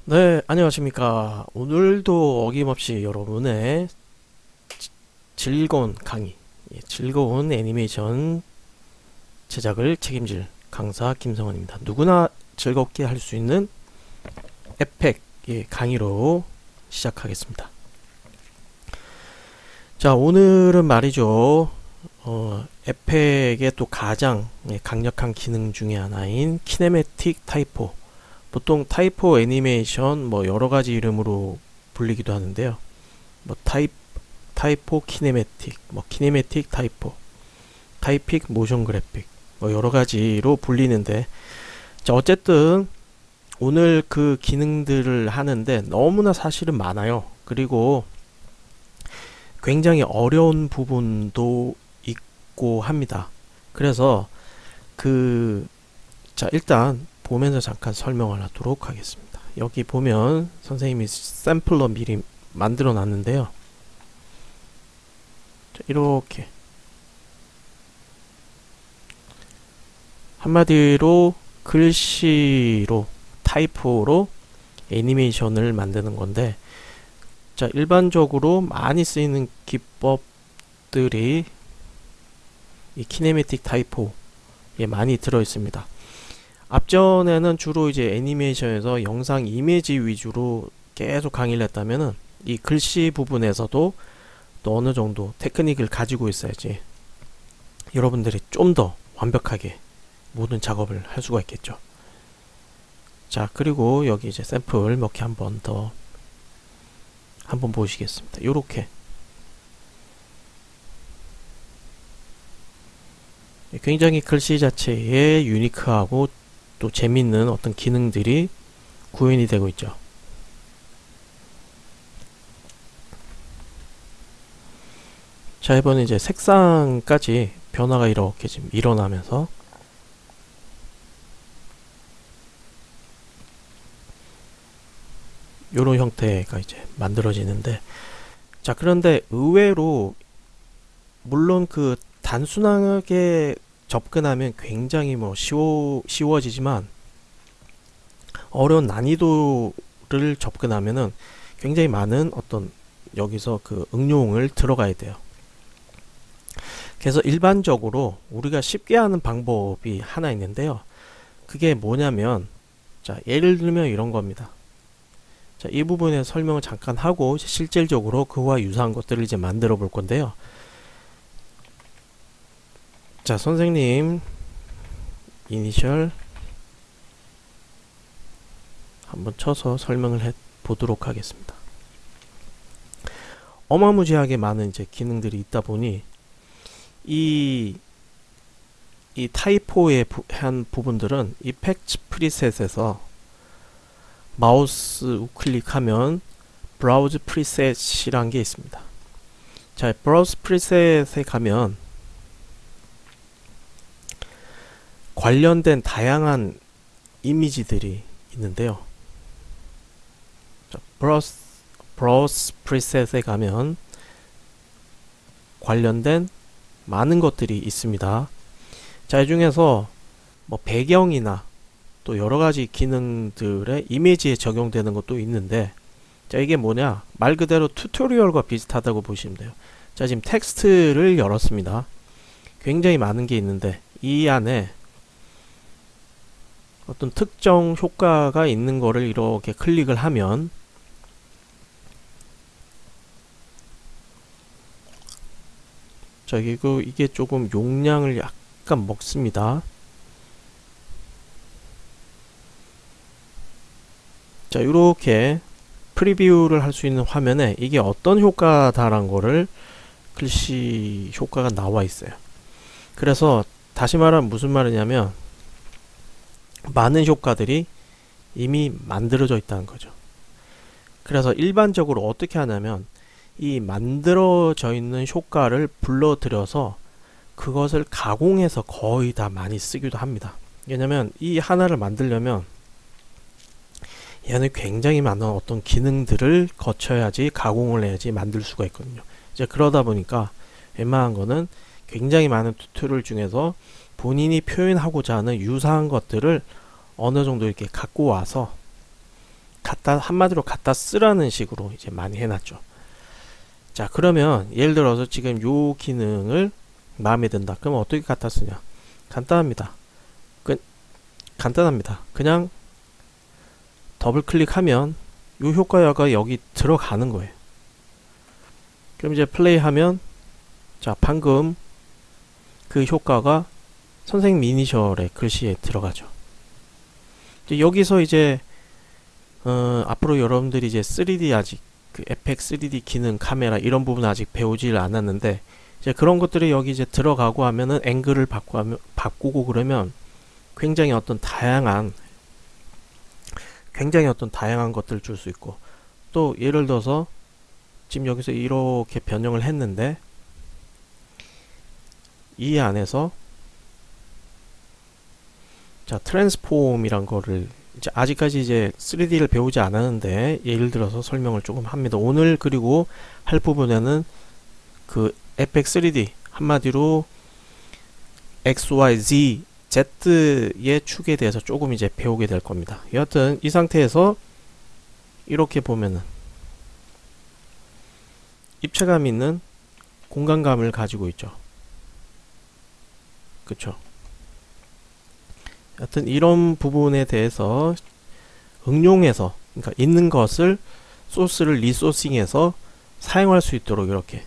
네, 안녕하십니까. 오늘도 어김없이 여러분의 즐거운 강의, 즐거운 애니메이션 제작을 책임질 강사 김성원입니다. 누구나 즐겁게 할 수 있는 에펙의 강의로 시작하겠습니다. 자, 오늘은 말이죠. 에펙의 또 가장 강력한 기능 중에 하나인 키네매틱 타이포. 보통 타이포 애니메이션 뭐 여러 가지 이름으로 불리기도 하는데요. 뭐 타이포 키네매틱, 뭐 키네매틱 타이포, 타이픽 모션 그래픽, 뭐 여러 가지로 불리는데, 자, 어쨌든 오늘 그 기능들을 하는데 너무나 사실은 많아요. 그리고 굉장히 어려운 부분도 있고 합니다. 그래서 자, 일단 보면서 잠깐 설명을 하도록 하겠습니다. 여기 보면 선생님이 샘플러 미리 만들어 놨는데요. 자, 이렇게 한마디로 글씨로 타이포로 애니메이션을 만드는 건데, 자, 일반적으로 많이 쓰이는 기법들이 이 키네매틱 타이포에 많이 들어 있습니다. 앞전에는 주로 이제 애니메이션에서 영상 이미지 위주로 계속 강의를 했다면은 이 글씨 부분에서도 또 어느 정도 테크닉을 가지고 있어야지 여러분들이 좀 더 완벽하게 모든 작업을 할 수가 있겠죠. 자, 그리고 여기 이제 샘플 몇 개 한번 보시겠습니다. 요렇게 굉장히 글씨 자체에 유니크하고 또 재밌는 어떤 기능들이 구현이 되고 있죠. 자, 이번에 이제 색상까지 변화가 이렇게 지금 일어나면서 이런 형태가 이제 만들어지는데, 자, 그런데 의외로 물론 그 단순하게 접근하면 굉장히 뭐 쉬워지지만 어려운 난이도를 접근하면은 굉장히 많은 어떤 여기서 그 응용을 들어가야 돼요. 그래서 일반적으로 우리가 쉽게 하는 방법이 하나 있는데요. 그게 뭐냐면, 자, 예를 들면 이런 겁니다. 자, 이 부분에 설명을 잠깐 하고 실질적으로 그와 유사한 것들을 이제 만들어 볼 건데요. 자, 선생님 이니셜 한번 쳐서 설명을 해 보도록 하겠습니다. 어마무지하게 많은 이제 기능들이 있다 보니 이 타이포의 한 부분들은 이펙트 프리셋에서 마우스 우클릭하면 브라우즈 프리셋이란 게 있습니다. 자, 브라우즈 프리셋에 가면 관련된 다양한 이미지들이 있는데요. 자, 브라우즈 프리셋에 가면 관련된 많은 것들이 있습니다. 자, 이 중에서 뭐 배경이나 또 여러가지 기능들의 이미지에 적용되는 것도 있는데, 자, 이게 뭐냐, 말 그대로 튜토리얼과 비슷하다고 보시면 돼요. 자, 지금 텍스트를 열었습니다. 굉장히 많은 게 있는데 이 안에 어떤 특정 효과가 있는 거를 이렇게 클릭을 하면 자, 이게 조금 용량을 약간 먹습니다. 자, 이렇게 프리뷰를 할 수 있는 화면에 이게 어떤 효과다라는 거를 글씨 효과가 나와 있어요. 그래서 다시 말하면 무슨 말이냐면 많은 효과들이 이미 만들어져 있다는 거죠. 그래서 일반적으로 어떻게 하냐면 이 만들어져 있는 효과를 불러들여서 그것을 가공해서 거의 다 많이 쓰기도 합니다. 왜냐면 이 하나를 만들려면 얘는 굉장히 많은 어떤 기능들을 거쳐야지, 가공을 해야지 만들 수가 있거든요. 이제 그러다 보니까 웬만한 거는 굉장히 많은 튜토리얼 중에서 본인이 표현하고자 하는 유사한 것들을 어느 정도 이렇게 갖고 와서 한마디로 갖다 쓰라는 식으로 이제 많이 해놨죠. 자, 그러면 예를 들어서 지금 요 기능을 마음에 든다. 그럼 어떻게 갖다 쓰냐? 간단합니다. 간단합니다. 그냥 더블 클릭하면 요 효과가 여기 들어가는 거예요. 그럼 이제 플레이하면, 자, 방금 그 효과가 선생님 이니셜의 글씨에 들어가죠. 이제 여기서 이제 앞으로 여러분들이 이제 3D 아직 그 FX 3D 기능, 카메라 이런 부분 아직 배우질 않았는데, 이제 그런 것들이 여기 이제 들어가고 하면은 앵글을 바꾸고 그러면 굉장히 어떤 다양한 것들을 줄 수 있고, 또 예를 들어서 지금 여기서 이렇게 변형을 했는데 이 안에서 자, 트랜스폼이란 거를 이제 아직까지 이제 3D를 배우지 않았는데 예를 들어서 설명을 조금 합니다. 오늘 그리고 할 부분에는 그 FX 3D 한마디로 X, Y, Z, Z의 축에 대해서 조금 이제 배우게 될 겁니다. 여하튼 이 상태에서 이렇게 보면은 입체감 있는 공간감을 가지고 있죠. 그쵸? 여하튼 이런 부분에 대해서 응용해서, 그러니까 있는 것을 소스를 리소싱해서 사용할 수 있도록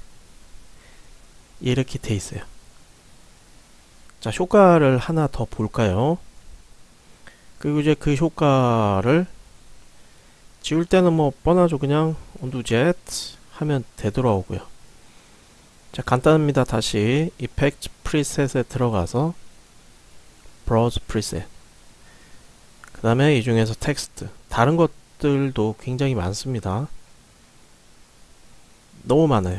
이렇게 돼 있어요. 자, 효과를 하나 더 볼까요? 그리고 이제 그 효과를 지울 때는 뭐 뻔하죠. 그냥 undo z 하면 되돌아오고요. 자, 간단합니다. 다시 이펙트 프리셋에 들어가서 브라우즈 프리셋, 그 다음에 이 중에서 텍스트, 다른 것들도 굉장히 많습니다. 너무 많아요.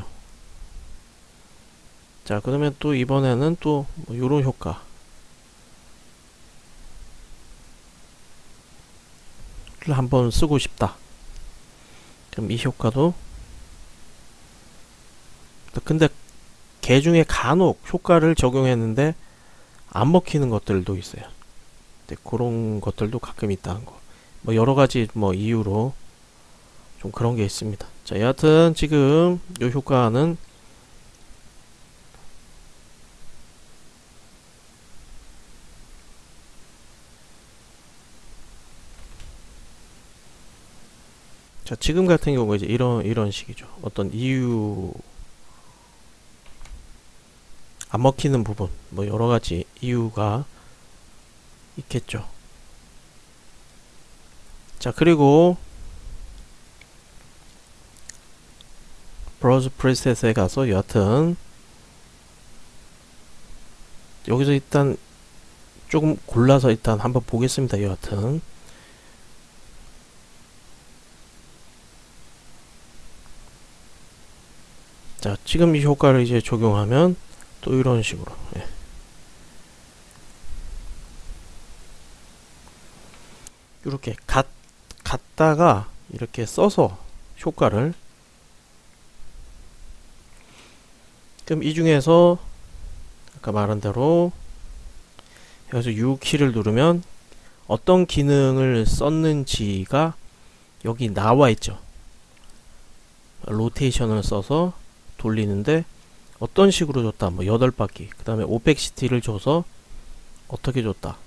자, 그러면 또 이번에는 또 뭐 요런 효과를 한번 쓰고 싶다. 그럼 이 효과도, 근데 개 중에 간혹 효과를 적용했는데 안 먹히는 것들도 있어요. 그런 것들도 가끔 있다는 거. 뭐 여러 가지 뭐 이유로 좀 그런 게 있습니다. 자, 여하튼 지금 이 효과는 자, 지금 같은 경우 이제 이런 식이죠. 어떤 이유, 안 먹히는 부분, 뭐 여러 가지 이유가 있겠죠. 자, 그리고 브라우저 프리셋에 가서 여하튼 여기서 일단 조금 골라서 일단 한번 보겠습니다. 여하튼 자, 지금 이 효과를 이제 적용하면 또 이런 식으로, 예. 이렇게 갖다가 이렇게 써서 효과를, 그럼 이 중에서 아까 말한 대로 여기서 U 키를 누르면 어떤 기능을 썼는지가 여기 나와 있죠. 로테이션을 써서 돌리는데 어떤 식으로 줬다, 뭐 8바퀴, 그 다음에 오펙시티를 줘서 어떻게 줬다,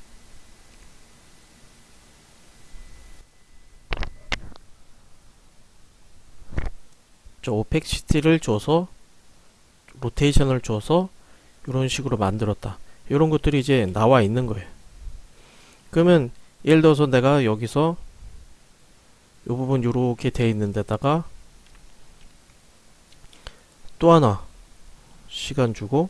저 오펙시티를 줘서 로테이션을 줘서 이런 식으로 만들었다. 이런 것들이 이제 나와 있는 거예요. 그러면 예를 들어서 내가 여기서 이 부분 이렇게 돼 있는 데다가 또 하나 시간 주고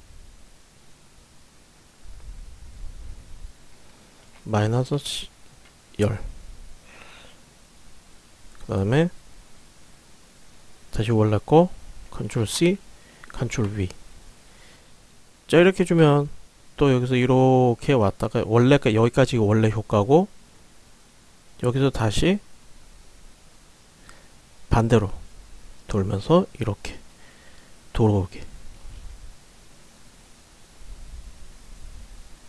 마이너스 10, 그 다음에 다시 원래 거 컨트롤 C 컨트롤 V. 자, 이렇게 주면 또 여기서 이렇게 왔다가 여기까지 원래 효과고, 여기서 다시 반대로 돌면서 이렇게 돌아오게.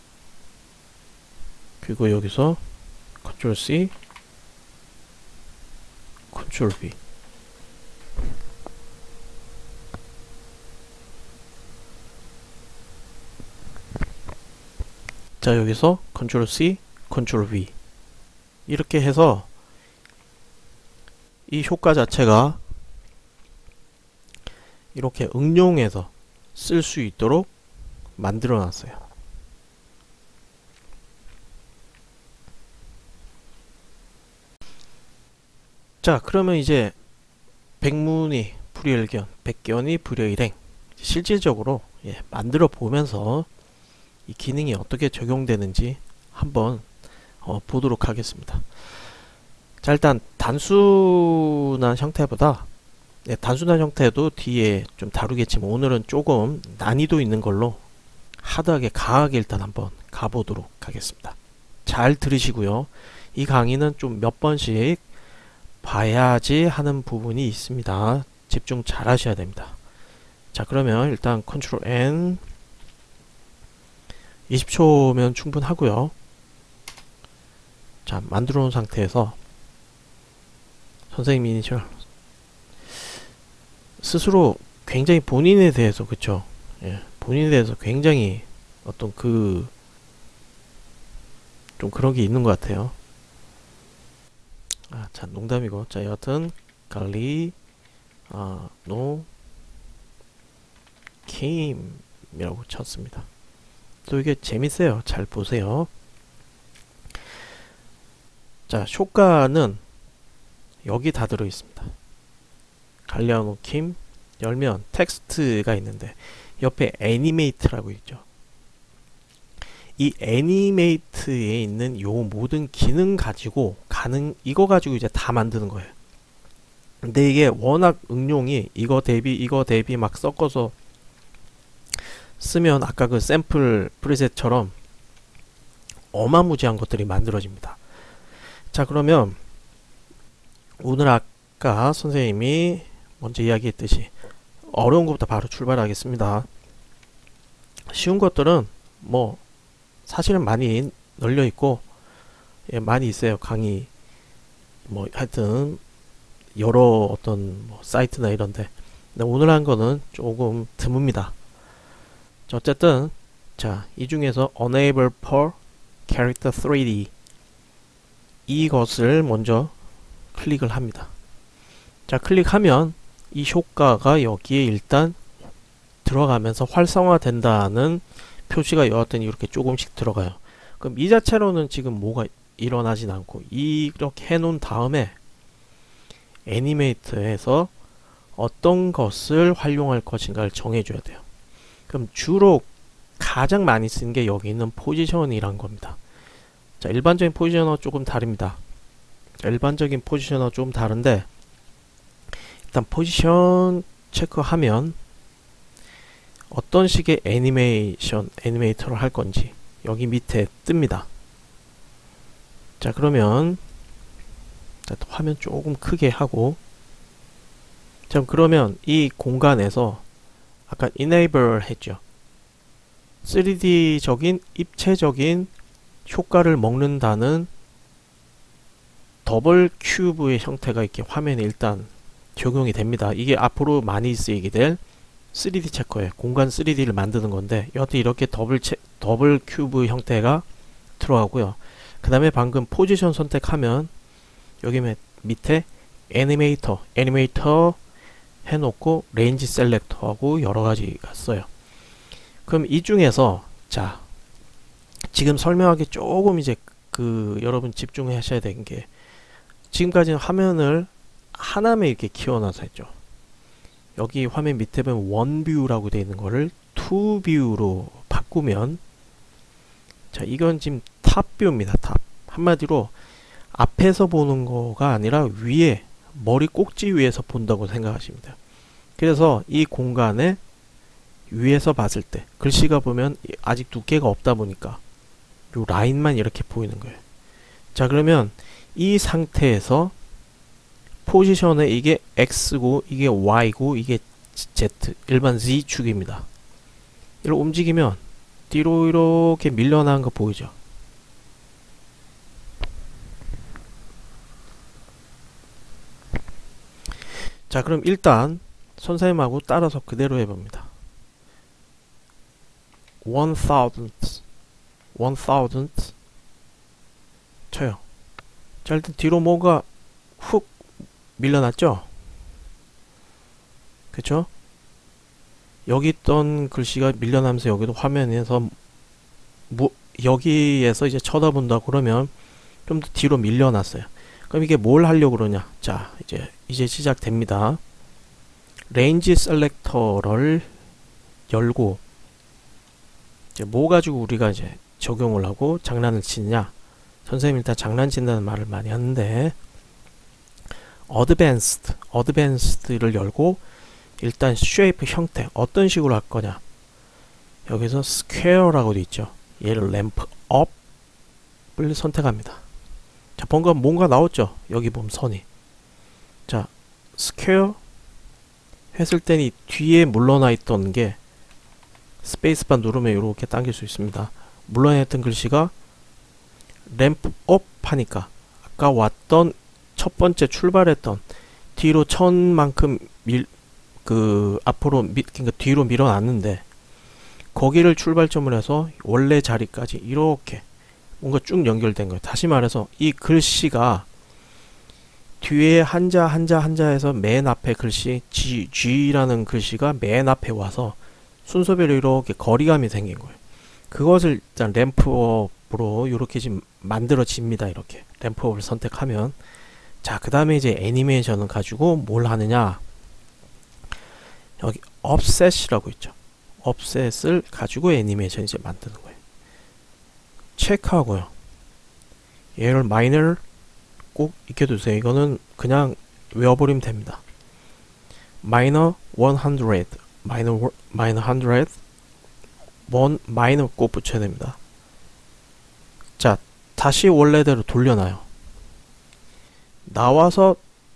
그리고 여기서 컨트롤 C 컨트롤 V. 자, 여기서 컨트롤 C, 컨트롤 V. 이렇게 해서 이 효과 자체가 이렇게 응용해서 쓸 수 있도록 만들어 놨어요. 자, 그러면 이제 백문이 불여일견, 백견이 불여일행, 실질적으로 만들어 보면서 이 기능이 어떻게 적용되는지 한번 보도록 하겠습니다. 자, 일단 단순한 형태보다, 단순한 형태도 뒤에 좀 다루겠지만 오늘은 조금 난이도 있는 걸로 하드하게 강하게 일단 한번 가보도록 하겠습니다. 잘 들으시고요. 이 강의는 좀 몇 번씩 봐야지 하는 부분이 있습니다. 집중 잘 하셔야 됩니다. 자, 그러면 일단 컨트롤 N 20초면 충분하고요. 자, 만들어 놓은 상태에서 선생님 이니셜 스스로 굉장히 본인에 대해서, 그쵸? 본인에 대해서 굉장히 어떤 좀 그런 게 있는 것 같아요. 자, 농담이고. 자, 여하튼 갈리 노 킴이라고 쳤습니다. 또 이게 재밌어요. 잘 보세요. 자, 효과는 여기 다 들어 있습니다. 갈리아노 킴 열면 텍스트가 있는데 옆에 애니메이트라고 있죠. 이 애니메이트에 있는 요 모든 기능 가지고 이거 가지고 이제 다 만드는 거예요. 근데 이게 워낙 응용이 이거 대비 막 섞어서 쓰면 아까 그 샘플 프리셋처럼 어마무지한 것들이 만들어집니다. 자, 그러면 오늘 아까 선생님이 먼저 이야기했듯이 어려운 것부터 바로 출발하겠습니다. 쉬운 것들은 뭐 사실은 많이 널려 있고 많이 있어요. 강의 뭐 하여튼 여러 어떤 뭐 사이트나 이런데. 근데 오늘 한 거는 조금 드뭅니다. 자, 어쨌든 자, 이 중에서 Enable for Character 3D 이것을 먼저 클릭을 합니다. 자, 클릭하면 이 효과가 여기에 일단 들어가면서 활성화된다는 표시가 여하튼 이렇게 조금씩 들어가요. 그럼 이 자체로는 지금 뭐가 일어나진 않고 이렇게 해놓은 다음에 애니메이트에서 어떤 것을 활용할 것인가를 정해줘야 돼요. 그럼 주로 가장 많이 쓰는 게 여기 있는 포지션이란 겁니다. 자, 일반적인 포지셔너 조금 다릅니다. 일반적인 포지셔너 좀 다른데 일단 포지션 체크하면 어떤 식의 애니메이터를 할 건지 여기 밑에 뜹니다. 자, 그러면 화면 조금 크게 하고, 자, 그러면 이 공간에서 아까 enable 했죠. 3D적인 입체적인 효과를 먹는다는 더블 큐브의 형태가 이렇게 화면에 일단 적용이 됩니다. 이게 앞으로 많이 쓰이게 될 3D 체커에 공간 3D를 만드는 건데 여하튼 이렇게 더블 큐브 형태가 들어가고요. 그 다음에 방금 포지션 선택하면 여기 밑에 애니메이터 해놓고 레인지 셀렉터하고 여러가지가 써요. 그럼 이 중에서 자, 지금 설명하기 조금 이제 여러분 집중하셔야 되는 게 지금까지는 화면을 하나만 이렇게 키워놔서 했죠. 여기 화면 밑에 보면 원뷰라고 되어 있는 거를 투뷰로 바꾸면, 자, 이건 지금 탑뷰입니다. 탑. 한마디로 앞에서 보는 거가 아니라 위에 머리 꼭지 위에서 본다고 생각하시면 돼요. 그래서 이 공간에 위에서 봤을 때 글씨가 보면 아직 두께가 없다 보니까 요 라인만 이렇게 보이는 거예요. 자, 그러면 이 상태에서 포지션에 이게 X고 이게 Y고 이게 Z, 일반 Z축입니다. 이렇게 움직이면 뒤로 이렇게 밀려나는 거 보이죠? 자, 그럼 일단 선생님하고 따라서 그대로 해봅니다. 1000th, 1000th 쳐요. 자, 일단 뒤로 뭐가 훅 밀려났죠? 그쵸? 여기 있던 글씨가 밀려나면서 여기도 화면에서 여기에서 이제 쳐다본다 그러면 좀 더 뒤로 밀려났어요. 그럼 이게 뭘 하려고 그러냐? 자, 이제 시작됩니다. 레인지 셀렉터를 열고 이제 뭐 가지고 우리가 이제 적용을 하고 장난을 치느냐? 선생님이 일단 장난친다는 말을 많이 하는데 어드밴스드를 열고 일단 쉐이프 형태 어떤 식으로 할 거냐? 여기서 스퀘어라고 돼 있죠. 얘를 램프 업을 선택합니다. 자, 방금 뭔가 나왔죠? 여기 보면 선이. 자, 스퀘어 했을 때는 뒤에 물러나 있던 게 스페이스바 누르면 이렇게 당길 수 있습니다. 물러나 있던 글씨가 램프 업 하니까 아까 왔던 첫 번째 출발했던 뒤로 천만큼 앞으로 그러니까 뒤로 밀어놨는데 거기를 출발점으로 해서 원래 자리까지 이렇게 뭔가 쭉 연결된 거예요. 다시 말해서 이 글씨가 뒤에 한자 해서 맨 앞에 글씨 G라는 글씨가 맨 앞에 와서 순서별로 이렇게 거리감이 생긴 거예요. 그것을 일단 램프업으로 이렇게 지금 만들어집니다. 이렇게 램프업을 선택하면 자, 그 다음에 이제 애니메이션을 가지고 뭘 하느냐, 여기 offset이라고 있죠. offset을 가지고 애니메이션 이제 만드는 거예요. 체크하고요. 얘를 마이너 꼭 익혀두세요. 이거는 그냥 외워버리면 됩니다. 마이너 100, 마이너 100, 마이너 꼭 붙여야 됩니다. 자, 다시 원래대로 돌려놔요. 나와서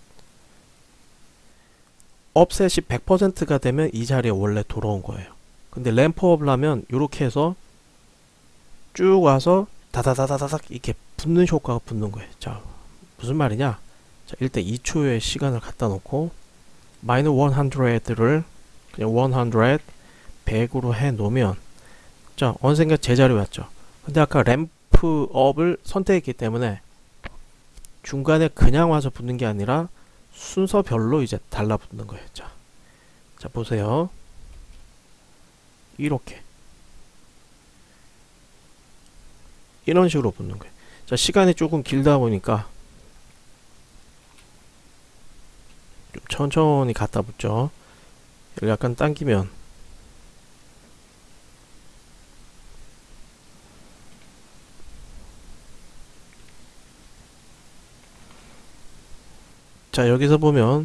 offset이 100%가 되면 이 자리에 원래 돌아온 거예요. 근데 램프업을 하면 이렇게 해서 쭉 와서 다다다다닥 이렇게 붙는 효과가 붙는 거예요. 자, 무슨 말이냐? 자, 일단 2초의 시간을 갖다 놓고 마이너 100를 그냥 100, 100으로 해 놓으면 자, 언젠가 제자리 왔죠. 근데 아까 램프업을 선택했기 때문에 중간에 그냥 와서 붙는 게 아니라 순서별로 이제 달라붙는 거예요. 자, 보세요. 이렇게 이런 식으로 붙는 거예요. 자, 시간이 조금 길다 보니까 좀 천천히 갖다 붙죠. 여기 약간 당기면 자, 여기서 보면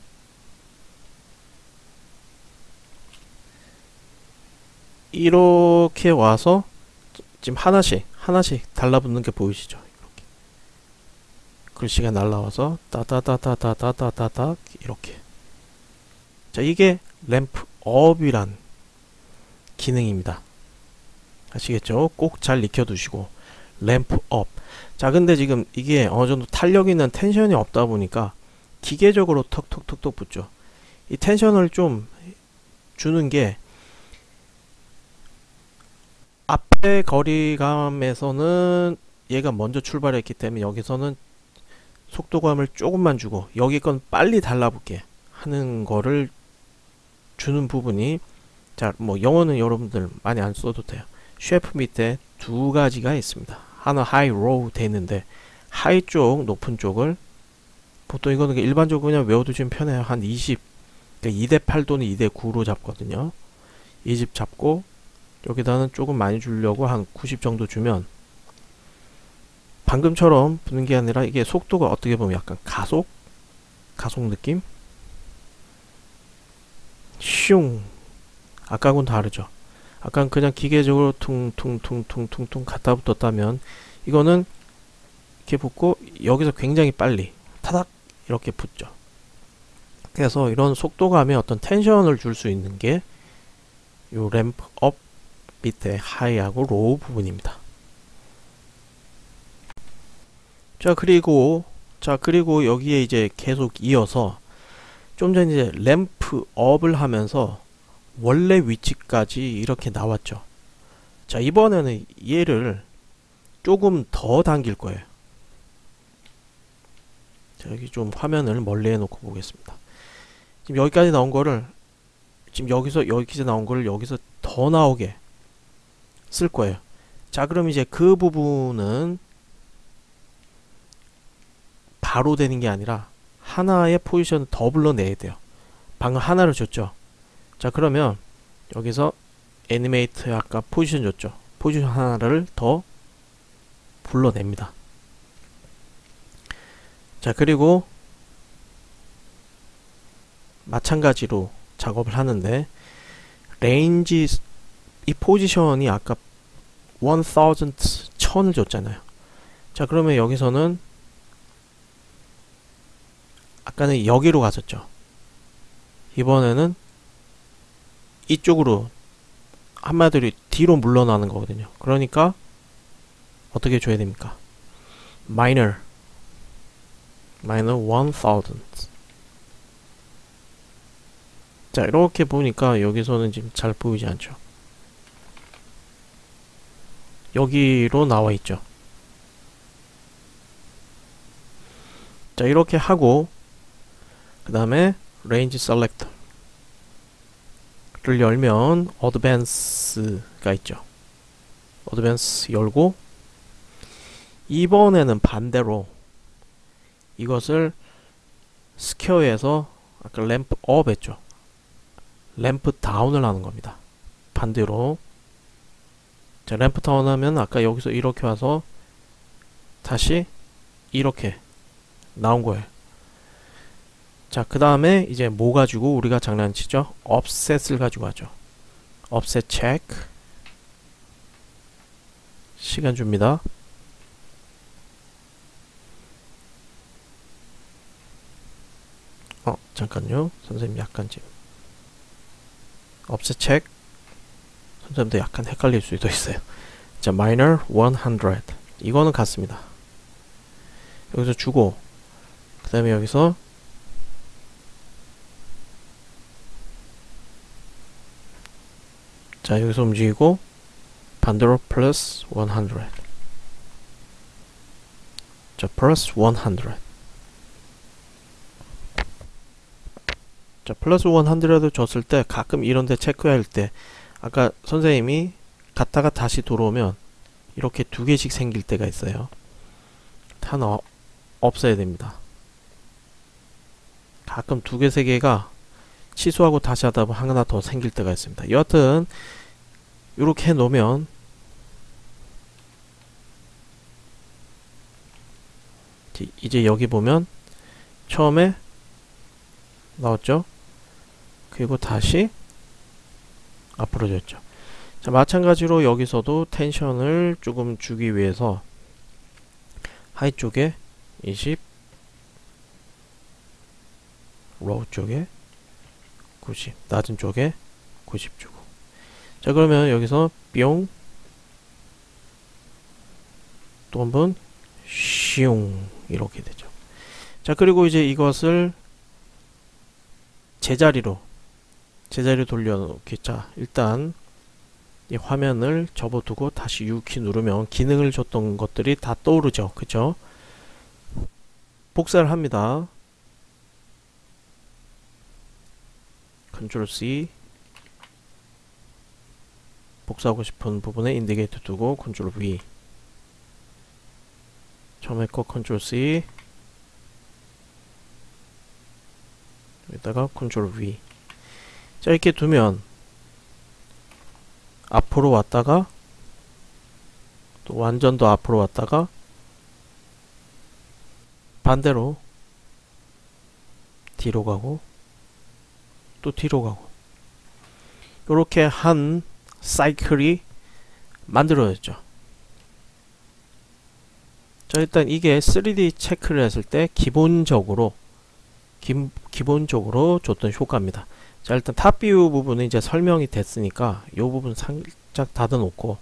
이렇게 와서 지금 하나씩 달라붙는 게 보이시죠? 이렇게 글씨가 날라와서 따다다다다다다다닥 이렇게. 자, 이게 램프업이란 기능입니다. 아시겠죠? 꼭 잘 익혀두시고 램프업. 자, 근데 지금 이게 어느 정도 탄력 있는 텐션이 없다 보니까 기계적으로 턱턱턱턱 붙죠. 이 텐션을 좀 주는 게 앞에 거리감에서는 얘가 먼저 출발했기 때문에 여기서는 속도감을 조금만 주고 여기 건 빨리 달라붙게 하는 거를 주는 부분이, 자, 뭐 영어는 여러분들 많이 안 써도 돼요. 쉐프 밑에 두 가지가 있습니다. 하나 하이, 로우 돼 있는데 하이 쪽, 높은 쪽을 보통 이거는 일반적으로 그냥 외워두시면 편해요. 한 20, 그러니까 2대8 또는 2대9로 잡거든요. 20 잡고 여기다는 조금 많이 주려고 한 90 정도 주면 방금처럼 붙는 게 아니라 이게 속도가 어떻게 보면 약간 가속 느낌? 슝! 아까하고는 다르죠. 아까는 그냥 기계적으로 퉁퉁퉁퉁퉁퉁 갖다 붙었다면 이거는 이렇게 붙고 여기서 굉장히 빨리 타닥 이렇게 붙죠. 그래서 이런 속도감에 어떤 텐션을 줄 수 있는 게 요 램프 업 밑에 하이하고 로우 부분입니다. 자, 그리고 여기에 이제 계속 이어서 좀 전에 이제 램프 업을 하면서 원래 위치까지 이렇게 나왔죠. 자, 이번에는 얘를 조금 더 당길 거예요. 자, 여기 좀 화면을 멀리 해놓고 보겠습니다. 지금 여기까지 나온 거를 지금 여기서 나온 거를 여기서 더 나오게 쓸 거예요. 자, 그럼 이제 그 부분은 바로 되는 게 아니라 하나의 포지션을 더 불러내야 돼요. 방금 하나를 줬죠. 자, 그러면 여기서 애니메이트 아까 포지션 줬죠. 포지션 하나를 더 불러냅니다. 자, 그리고 마찬가지로 작업을 하는데 레인지 이 포지션이 아까 1000을 줬잖아요. 자, 그러면 여기서는 아까는 여기로 갔었죠. 이번에는 이쪽으로 한마디로 뒤로 물러나는 거거든요. 그러니까 어떻게 줘야 됩니까? minor 1000. 자, 이렇게 보니까 여기서는 지금 잘 보이지 않죠. 여기로 나와 있죠. 자, 이렇게 하고 그 다음에 range selector를 열면 advance가 있죠. advance 열고 이번에는 반대로 이것을 스퀘어에서 아까 램프 업 했죠. 램프 다운을 하는 겁니다. 반대로. 자, 램프 다운 하면 아까 여기서 이렇게 와서 다시 이렇게 나온 거예요. 자, 그 다음에 이제 뭐 가지고 우리가 장난치죠? offset을 가지고 하죠. offset check. 시간 줍니다. 잠깐요. 선생님 약간 지금 offset check. 선생님도 약간 헷갈릴 수도 있어요. 자, minor 100. 이거는 같습니다. 여기서 주고 그 다음에 여기서 자, 여기서 움직이고 반대로 플러스 100. 자, 플러스 100. 자, 플러스 100을 줬을 때 가끔 이런데 체크할 때 아까 선생님이 갔다가 다시 들어오면 이렇게 두 개씩 생길 때가 있어요. 하나 없어야 됩니다. 가끔 두 개, 세 개가 취소하고 다시 하다 보면 하나 더 생길 때가 있습니다. 여하튼 이렇게 해 놓으면 이제 여기 보면 처음에 나왔죠? 그리고 다시 앞으로 줬죠. 자, 마찬가지로 여기서도 텐션을 조금 주기 위해서 하이 쪽에 20, 로우 쪽에 90, 낮은 쪽에 90 주고. 자, 그러면 여기서 뿅 또 한번 슝 이렇게 되죠. 자, 그리고 이제 이것을 제자리로 돌려놓기. 자, 일단 이 화면을 접어두고 다시 U키 누르면 기능을 줬던 것들이 다 떠오르죠. 그쵸? 복사를 합니다. Ctrl C. 복사하고 싶은 부분에 인디게이터 두고 Ctrl V. 처음에 거 Ctrl C. 여기다가 Ctrl V. 자, 이렇게 두면 앞으로 왔다가 또 완전 더 앞으로 왔다가 반대로 뒤로 가고 또 뒤로 가고 요렇게 한 사이클이 만들어졌죠. 자, 일단 이게 3D 체크를 했을 때 기본적으로 줬던 효과입니다. 자, 일단 탑뷰 부분은 이제 설명이 됐으니까 이 부분 살짝 닫아 놓고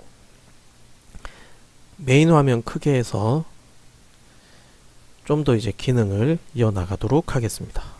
메인 화면 크게 해서 좀 더 이제 기능을 이어나가도록 하겠습니다.